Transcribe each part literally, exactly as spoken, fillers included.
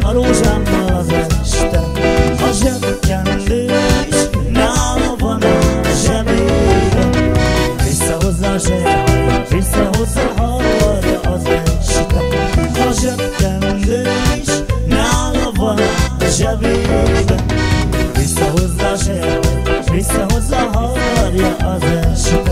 a rózsámmal az este. A zsebkendő is nála van a zsebében. Visszahozza a zsebhajt, visszahozza, ha akarja az este. A zsebkendő is nála van a zsebében. Visszahozza a zsebhajt, visszahozza, ha akarja az este.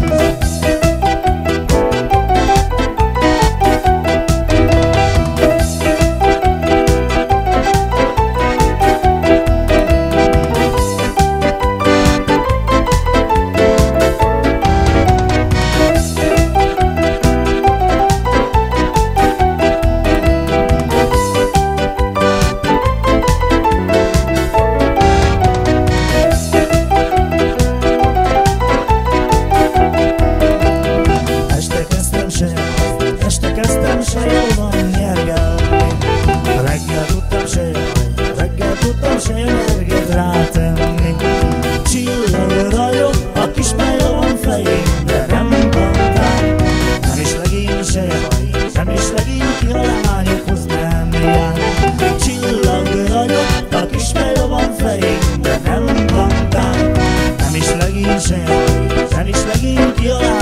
Este kezdtem se jobban nyergelni, reggel tudtam se jaj, reggel tudtam se mérget rátenni. Csillag ragyog, a kis melja van fején, de nem kantál. Nem is legény se jaj, nem is legény, ki a lányokhoz nem jár. Csillag ragyog, a kis melja van fején, de nem kantál. Nem is legény se jaj, nem is legény, ki a